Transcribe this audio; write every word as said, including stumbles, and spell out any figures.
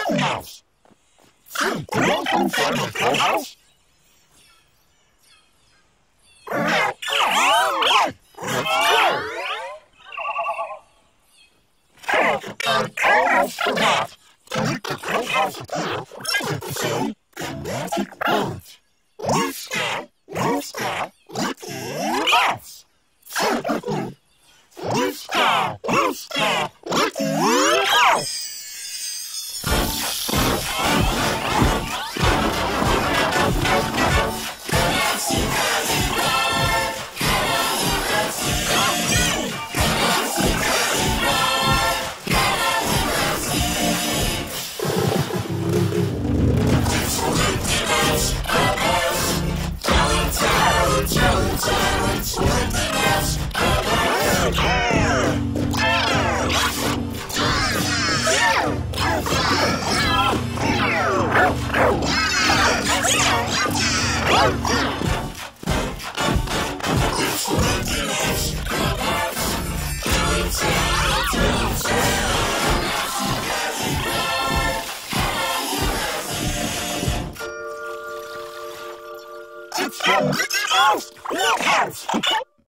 Mickey Mouse. See, the one come from the Clubhouse? Alright, let's go! I almost forgot. To make the Clubhouse appear, we have to say the magic words. Whisker, whisker, Mickey Mouse. Say it with me. Whisker, whisker, Mickey Mouse. It's the Mickey Mouse Clubhouse!